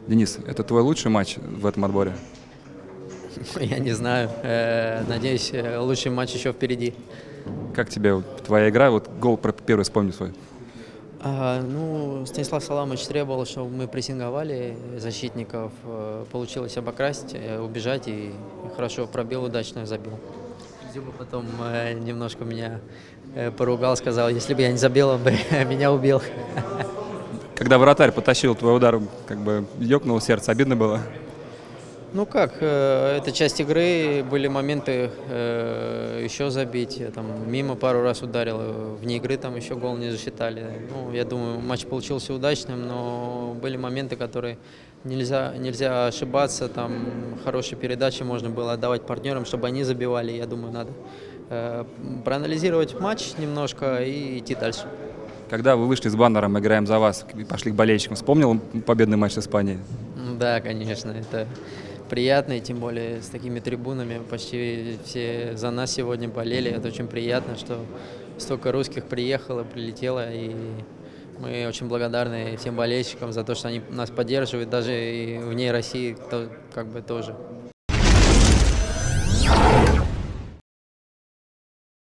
Денис, это твой лучший матч в этом отборе? Я не знаю. Надеюсь, лучший матч еще впереди. Как тебе твоя игра? Вот гол про первый вспомни свой. Ну, Станислав Саламович требовал, чтобы мы прессинговали защитников. Получилось обокрасть, убежать и хорошо пробил, удачно забил. Дзюба потом немножко меня поругал, сказал, если бы я не забил, он бы меня убил. Когда вратарь потащил твой удар, как бы ёкнуло сердце, обидно было? Ну как, это часть игры, были моменты еще забить, я там мимо пару раз ударил, вне игры там еще гол не засчитали. Ну, я думаю, матч получился удачным, но были моменты, которые нельзя ошибаться, там хорошие передачи можно было отдавать партнерам, чтобы они забивали, я думаю, надо проанализировать матч немножко и идти дальше. Когда вы вышли с баннером «Играем за вас» и пошли к болельщикам, вспомнил победный матч с Испанией? Да, конечно, это приятно, и тем более с такими трибунами. Почти все за нас сегодня болели. Это очень приятно, что столько русских приехало, прилетело. И мы очень благодарны всем болельщикам за то, что они нас поддерживают, даже и вне России как бы тоже.